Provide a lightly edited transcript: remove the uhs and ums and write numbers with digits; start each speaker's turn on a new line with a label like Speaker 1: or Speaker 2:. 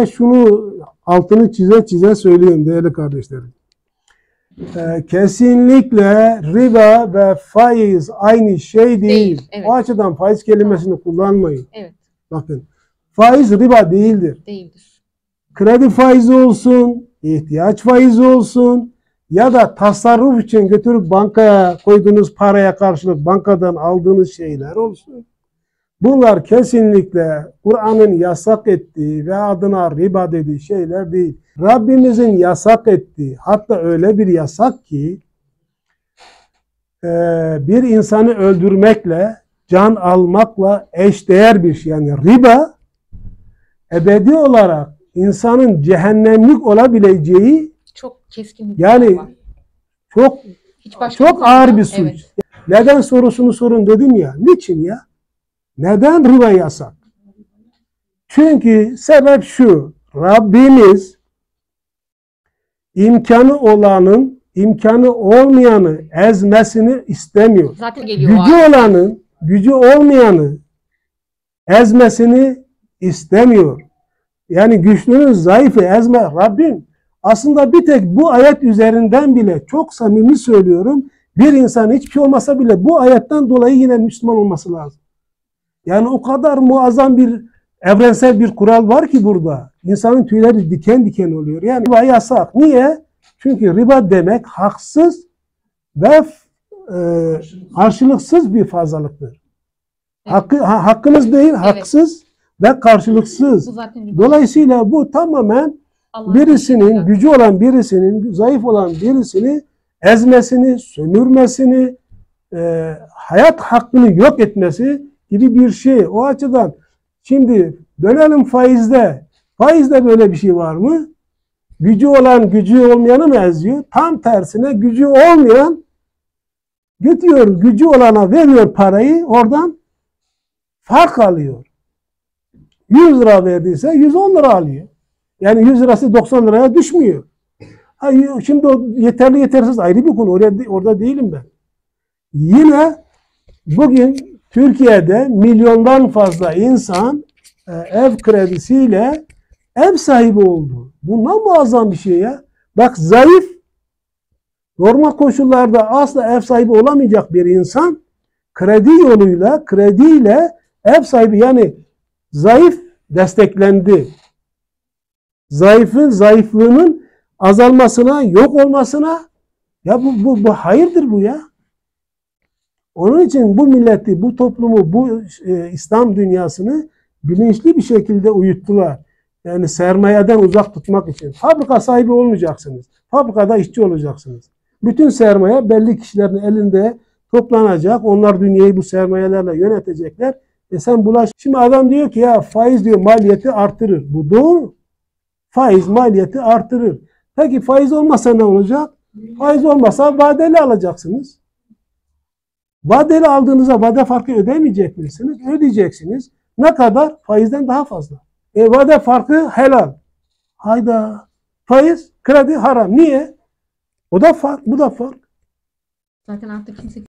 Speaker 1: Şunu altını çize çize söyleyeyim değerli kardeşlerim. Kesinlikle riba ve faiz aynı şey değil.
Speaker 2: Evet.
Speaker 1: O açıdan faiz kelimesini kullanmayın.
Speaker 2: Evet.
Speaker 1: Bakın, faiz riba değildir.
Speaker 2: Değildir.
Speaker 1: Kredi faizi olsun, ihtiyaç faizi olsun ya da tasarruf için götürüp bankaya koyduğunuz paraya karşılık bankadan aldığınız şeyler olsun. Bunlar kesinlikle Kur'an'ın yasak ettiği ve adına riba dediği şeyler değil. Rabbimizin yasak ettiği, hatta öyle bir yasak ki bir insanı öldürmekle, can almakla eşdeğer bir şey. Yani riba ebedi olarak insanın cehennemlik olabileceği,
Speaker 2: Çok keskin.
Speaker 1: yani çok ağır bir suç.
Speaker 2: Evet.
Speaker 1: Neden sorusunu sorun dedim ya. Niçin ya? Neden riba yasak? Çünkü sebep şu. Rabbimiz imkanı olanın imkanı olmayanı ezmesini istemiyor.
Speaker 2: Zaten geliyor.
Speaker 1: Gücü olanın gücü olmayanı ezmesini istemiyor. Yani güçlünün zayıfı ezme. Rabbim aslında bir tek bu ayet üzerinden bile, çok samimi söylüyorum, bir insan hiçbir şey olmasa bile bu ayetten dolayı yine Müslüman olması lazım. Yani o kadar muazzam bir evrensel bir kural var ki burada. İnsanın tüyleri diken diken oluyor. Yani riba yasak. Niye? Çünkü riba demek haksız ve karşılıksız bir fazlalıktır. Hakkınız değil, haksız ve karşılıksız. Dolayısıyla bu tamamen birisinin, gücü olan birisinin, zayıf olan birisini ezmesini, sömürmesini, hayat hakkını yok etmesi gibi bir şey. O açıdan şimdi dönelim faizde. Faizde böyle bir şey var mı? Gücü olan gücü olmayanı mı eziyor? Tam tersine gücü olmayan gidiyor, gücü olana veriyor parayı, oradan fark alıyor. 100 lira verdiyse 110 lira alıyor. Yani 100 lirası 90 liraya düşmüyor. Şimdi o yeterli yetersiz ayrı bir konu. Orada değilim ben. Yine bugün Türkiye'de milyondan fazla insan ev kredisiyle ev sahibi oldu. Bundan muazzam bir şey ya. Bak, zayıf, normal koşullarda asla ev sahibi olamayacak bir insan kredi yoluyla, krediyle ev sahibi, yani zayıf desteklendi. Zayıfın zayıflığının azalmasına, yok olmasına, ya bu hayırdır bu ya. Onun için bu milleti, bu toplumu, bu İslam dünyasını bilinçli bir şekilde uyuttular. Yani sermayeden uzak tutmak için. Fabrika sahibi olmayacaksınız. Fabrikada işçi olacaksınız. Bütün sermaye belli kişilerin elinde toplanacak. Onlar dünyayı bu sermayelerle yönetecekler. Sen bulaş. Şimdi adam diyor ki ya faiz diyor maliyeti artırır. Bu doğru. Faiz maliyeti artırır. Peki faiz olmasa ne olacak? Faiz olmasa vadeli alacaksınız. Vadeli aldığınızda vade farkı ödemeyecek misiniz? Ödeyeceksiniz. Ne kadar? Faizden daha fazla. Vade farkı helal. Hayda. Faiz, kredi haram. Niye? O da fark, bu da fark.
Speaker 2: Zaten artık kimse